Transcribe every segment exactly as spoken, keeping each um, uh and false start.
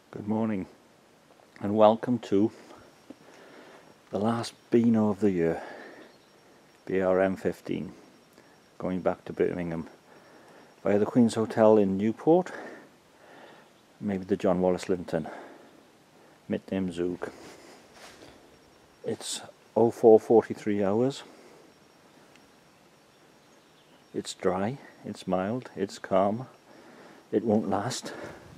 Good morning and welcome to the last Beano of the year, B R M fifteen, going back to Birmingham via the Queen's Hotel in Newport, maybe the John Wallace Linton, mit dem Zug. It's oh four forty-three hours, it's dry, it's mild, it's calm, it won't last.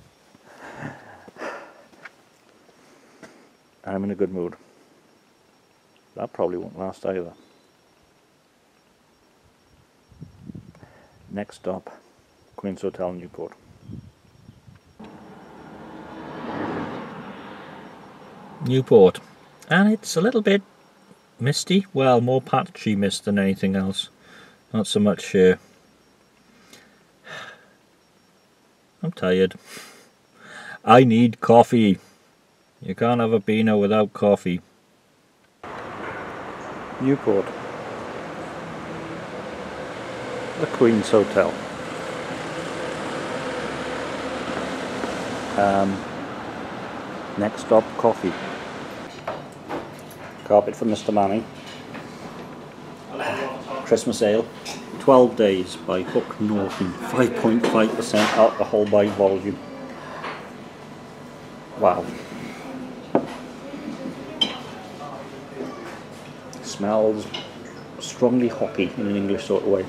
I'm in a good mood. That probably won't last either. Next stop, Queen's Hotel, Newport. Newport. And it's a little bit misty. Well, more patchy mist than anything else. Not so much... Uh... I'm tired. I need coffee. You can't have a Beano without coffee. Newport. The Queen's Hotel. Um, next stop, coffee. Carpet for Mister Manning. Christmas ale. twelve days by Hook Norton. five point five percent alcohol by volume. Wow. Smells strongly hoppy in an English sort of way.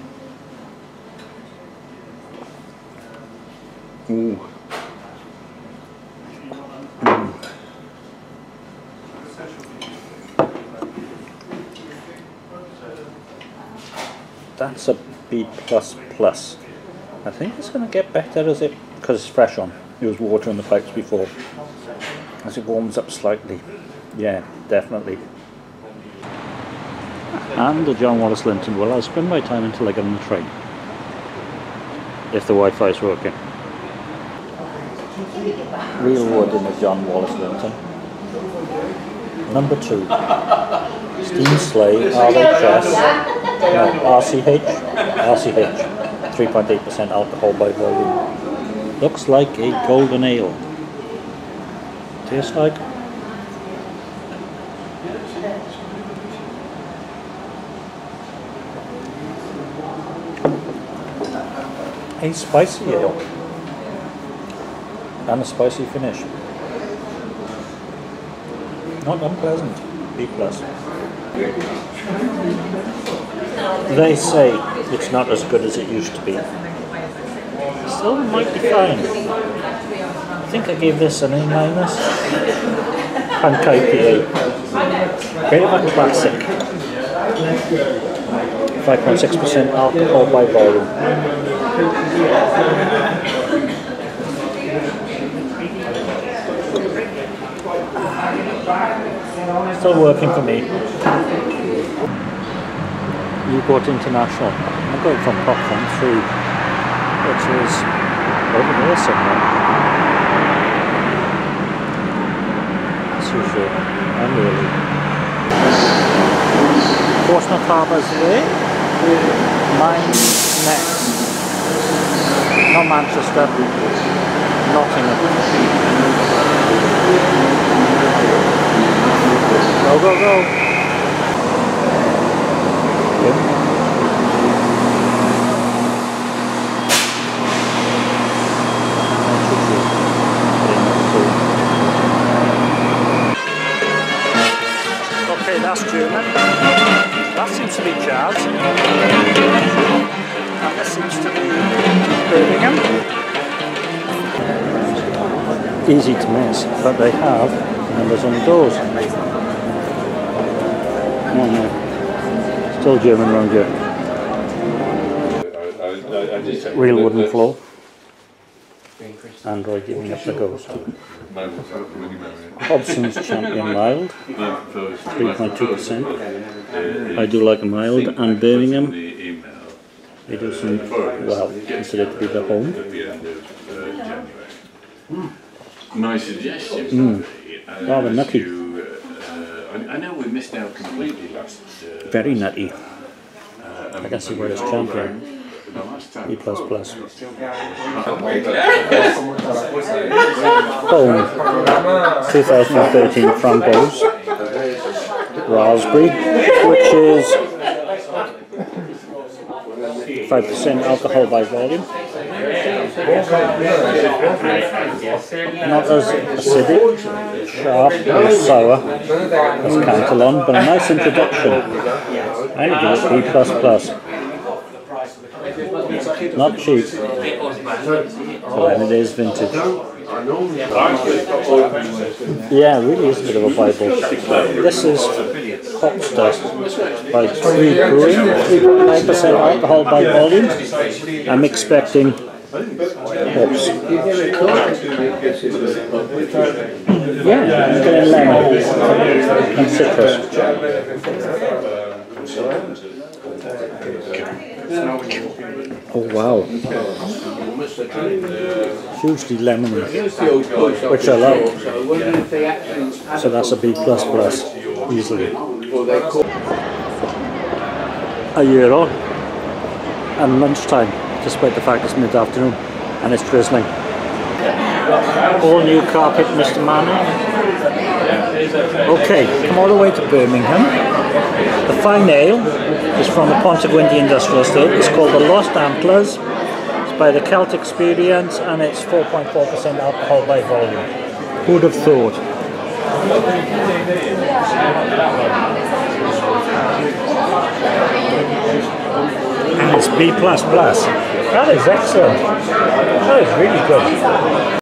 Ooh. Mm. That's a B plus plus. I think it's going to get better as it, because it's fresh on. There was water in the pipes before. As it warms up slightly. Yeah, definitely. And the John Wallace Linton. Well, I'll spend my time until I get on the train, if the Wi-Fi is working. Real wood in the John Wallace Linton. Number two. Steam Sleigh, R H S, no, R C H, R C H, three point eight percent alcohol by volume. Looks like a golden ale. Tastes like? A spicy ale and a spicy finish. Not unpleasant. B plus. They say it's not as good as it used to be. Still might be fine. I think I gave this an A minus. Punk I P A. Bit of a classic. five point six percent alcohol by volume. Still working for me. Newport International. I'm going from platform three, which is over there somewhere. As usual, I'm early. Portsmouth Harbour's there. Mine's next. Not Manchester, Nottingham. Go, go, go. Yep. Okay, that's German. That seems to be jazz. And this seems to be Birmingham. Easy to miss, but they have numbers on the doors. Oh no. Still German around here. Real wooden floor. Android giving up the ghost. Hobson's Champion Mild, three point two percent. I do like a mild, and Birmingham, they do some, well, considered to be the home. My suggestion mm. Rather nutty. I know we missed out completely last. Very nutty. I can see where it's champion. for the last time. B plus plus. Bone, twenty thirteen Framboise, raspberry, which is five percent alcohol by volume. Not as acidic, sharp or sour as Cantillon, but a nice introduction. I give it B plus plus. Not cheap, and it is vintage. Yeah, it really is a bit of a Bible. This is Hops Dust by Three Brewing, three point nine percent alcohol by volume. I'm expecting hops. Yeah, I'm getting lemon and citrus. Oh wow, hugely lemony, which I love. So that's a B plus plus, easily. A euro and lunchtime, despite the fact it's mid-afternoon and it's drizzling. All new carpet, Mister Manning. Okay, come all the way to Birmingham. The fine ale is from the Pontegwindi Industrial Estate. It's called the Lost Antlers. It's by the Celtic Experience and it's four point four percent alcohol by volume. Who'd have thought? And it's B plus plus. That is excellent. That is really good.